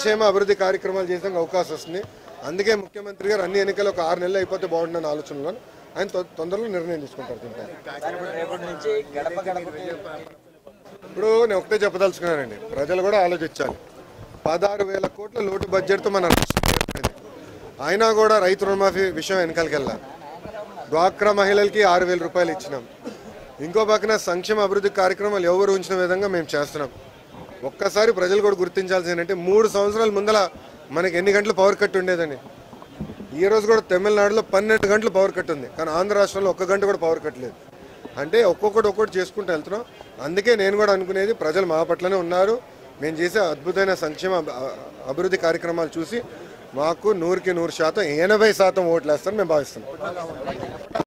సంక్షేమ అభివృద్ధి కార్యక్రమాలు చేసే అవకాశం వస్తుంది. అందుకే ముఖ్యమంత్రి గారు అన్ని ఎన్నికలు ఒక 6 నెలలు అయిపోతే బాగుంటుందని ఆలోచనలో ఆయన తొందరలో నిర్ణయం తీసుకుంటారు. ఇప్పుడు నేను ఒకటే చెప్పదలుచుకున్నానండి, ప్రజలు కూడా ఆలోచించాలి. 16,000 కోట్ల లోటు బడ్జెట్తో మన రాష్ట్రం ఏర్పడింది. అయినా కూడా రైతు రుణమాఫీ విషయం వెనకాలకెళ్ళా. డ్వాక్రా మహిళలకి 6,000 రూపాయలు ఇచ్చినాం. ఇంకో పక్కన సంక్షేమ అభివృద్ధి కార్యక్రమాలు ఎవరు ఉంచిన విధంగా మేము చేస్తున్నాం. ఒక్కసారి ప్రజలు కూడా గుర్తించాల్సింది ఏంటంటే 3 సంవత్సరాల ముందల మనకి ఎన్ని గంటలు పవర్ కట్ ఉండేదని. ఈ రోజు కూడా తమిళనాడులో 12 గంటలు పవర్ కట్ ఉంది, కానీ ఆంధ్ర రాష్ట్రంలో 1 గంట కూడా పవర్ కట్ లేదు. అంటే ఒక్కొక్కటి చేసుకుంటూ వెళ్తున్నాం. అందుకే నేను కూడా అనుకునేది ప్రజలు మా పట్లనే ఉన్నారు. మేము చేసే అద్భుతమైన సంక్షేమ అభివృద్ధి కార్యక్రమాలు చూసి మాకు 100% 80% ఓట్లు వేస్తారని మేము భావిస్తున్నాం.